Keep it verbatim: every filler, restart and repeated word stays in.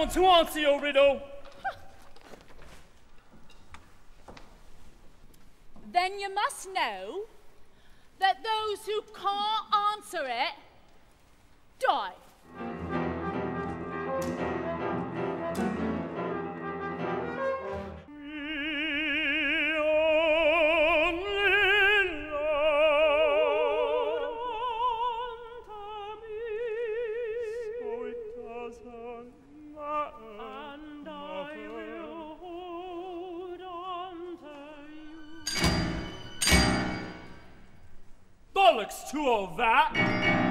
someone to answer your riddle. Then you must know that those who can't answer it die. Bollocks to all that!